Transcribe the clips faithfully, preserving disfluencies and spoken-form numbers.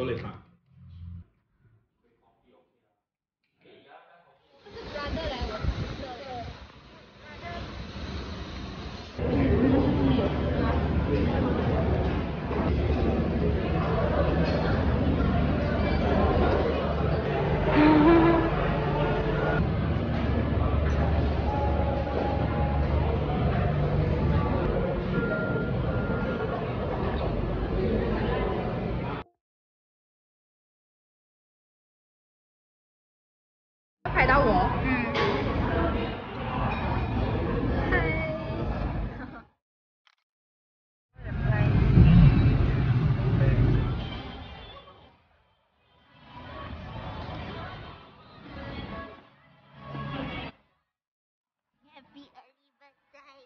说เลยครับ拍到我。嗯。 Happy early birthday！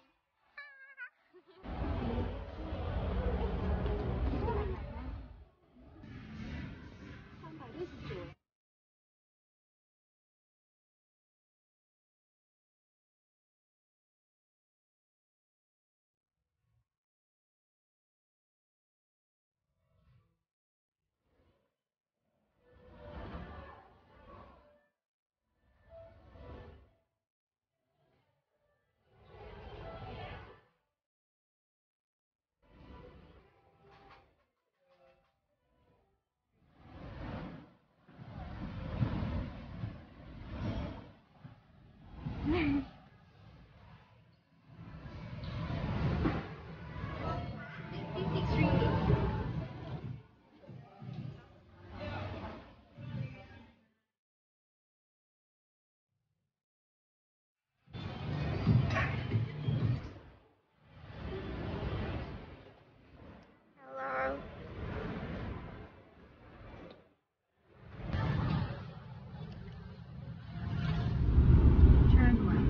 三百六十九。Hello。Turn left.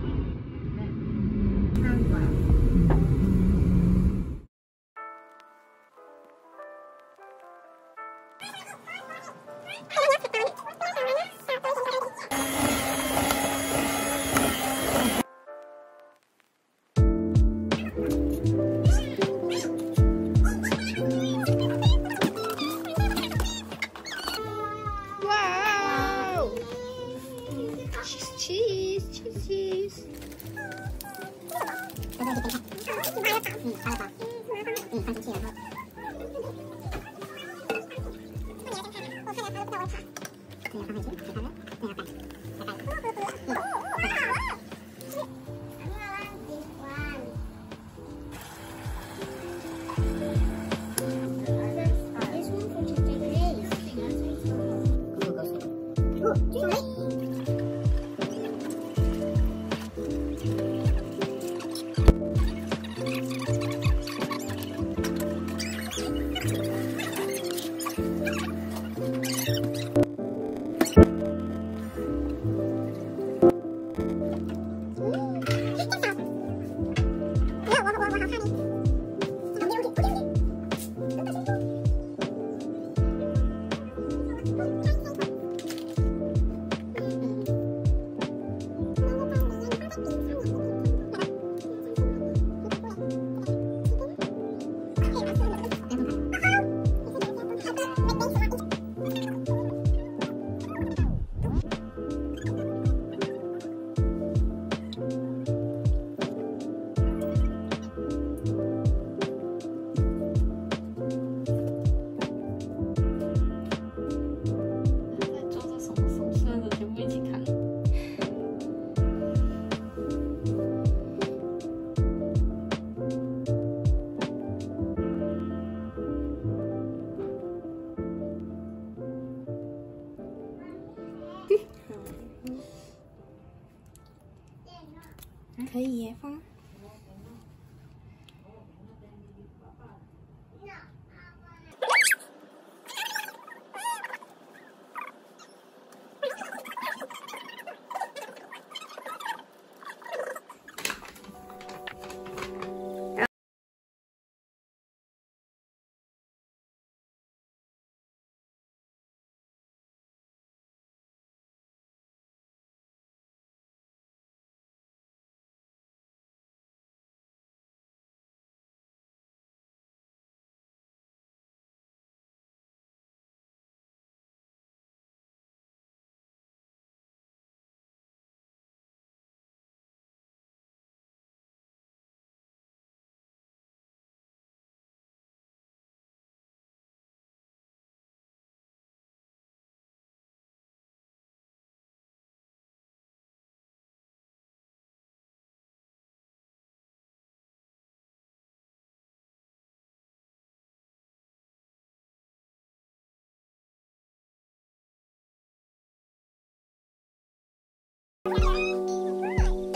Turn left. Wow! Cheese, cheese, cheese. 可以耶，放。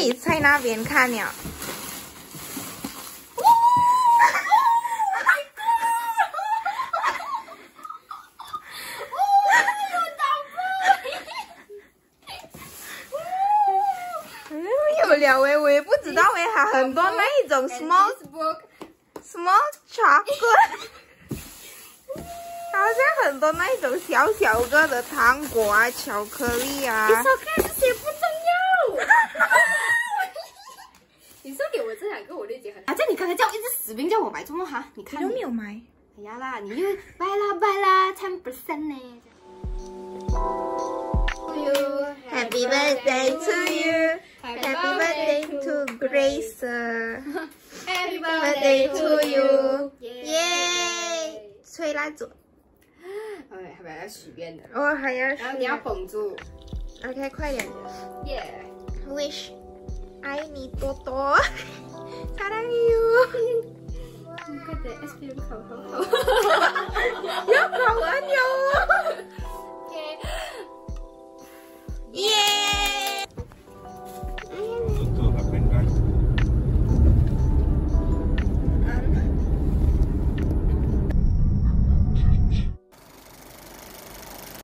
你在那边看了。没有了喂，我也不知道喂，它很多那一种 small small chocolate。好像很多那一种小小个的糖果啊、巧克力啊。 你说看这些不重要。你说给我这两个我就已经很……啊，这你刚才叫我一直死命叫我买，怎么哈？你看你都没有买。 哎呀啦，你又拜啦拜啦 ten percent 呢。 Happy birthday to you. Happy birthday to Grace. Happy birthday to you. 耶！吹蜡烛。 哎，还要许愿的。 哦，还要许愿。 然后你要绷住。 OK， 快点。 耶 Wish， 爱你多多。사랑해요。 快点 ，S P M 考好好。